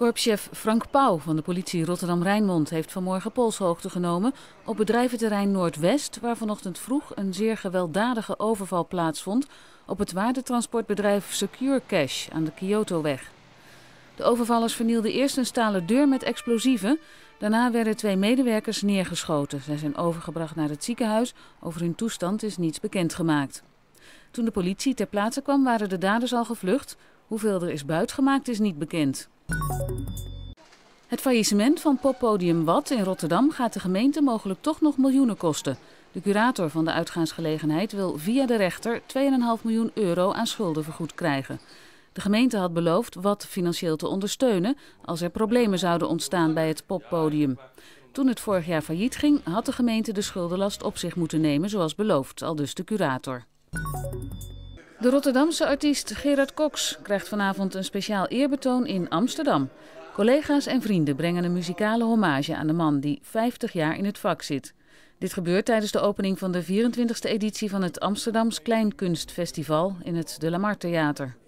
Korpschef Frank Pauw van de politie Rotterdam-Rijnmond heeft vanmorgen polshoogte genomen op bedrijventerrein Noordwest, waar vanochtend vroeg een zeer gewelddadige overval plaatsvond op het waardetransportbedrijf Secure Cash aan de Kyotoweg. De overvallers vernielden eerst een stalen deur met explosieven. Daarna werden 2 medewerkers neergeschoten. Zij zijn overgebracht naar het ziekenhuis. Over hun toestand is niets bekendgemaakt. Toen de politie ter plaatse kwam, waren de daders al gevlucht. Hoeveel er is buitgemaakt is niet bekend. Het faillissement van poppodium Wat in Rotterdam gaat de gemeente mogelijk toch nog miljoenen kosten. De curator van de uitgaansgelegenheid wil via de rechter 2,5 miljoen euro aan schulden vergoed krijgen. De gemeente had beloofd Wat financieel te ondersteunen als er problemen zouden ontstaan bij het poppodium. Toen het vorig jaar failliet ging, had de gemeente de schuldenlast op zich moeten nemen zoals beloofd, aldus de curator. De Rotterdamse artiest Gerard Cox krijgt vanavond een speciaal eerbetoon in Amsterdam. Collega's en vrienden brengen een muzikale hommage aan de man die 50 jaar in het vak zit. Dit gebeurt tijdens de opening van de 24e editie van het Amsterdams Kleinkunstfestival in het De La Mar Theater.